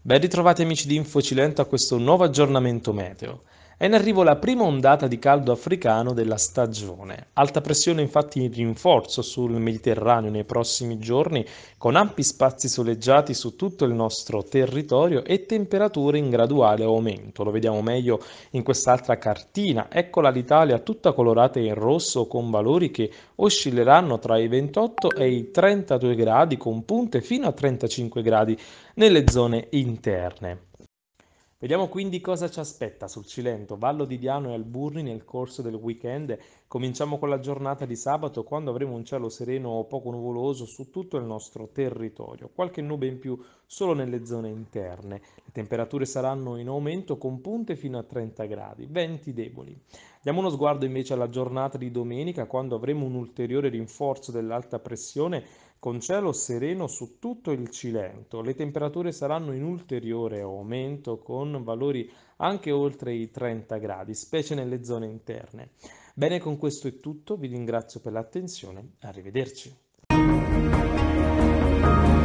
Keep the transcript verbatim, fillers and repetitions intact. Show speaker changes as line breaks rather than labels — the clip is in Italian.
Ben ritrovati amici di InfoCilento a questo nuovo aggiornamento meteo. È in arrivo la prima ondata di caldo africano della stagione. Alta pressione infatti in rinforzo sul Mediterraneo nei prossimi giorni, con ampi spazi soleggiati su tutto il nostro territorio e temperature in graduale aumento. Lo vediamo meglio in quest'altra cartina. Eccola l'Italia tutta colorata in rosso con valori che oscilleranno tra i ventotto e i trentadue gradi con punte fino a trentacinque gradi nelle zone interne. Vediamo quindi cosa ci aspetta sul Cilento, Vallo di Diano e Alburni nel corso del weekend. Cominciamo con la giornata di sabato quando avremo un cielo sereno o poco nuvoloso su tutto il nostro territorio, qualche nube in più solo nelle zone interne. Le temperature saranno in aumento con punte fino a trenta gradi, venti deboli. Diamo uno sguardo invece alla giornata di domenica quando avremo un ulteriore rinforzo dell'alta pressione con cielo sereno su tutto il Cilento. Le temperature saranno in ulteriore aumento con valori anche oltre i trenta gradi, specie nelle zone interne. Bene, con questo è tutto, vi ringrazio per l'attenzione, arrivederci.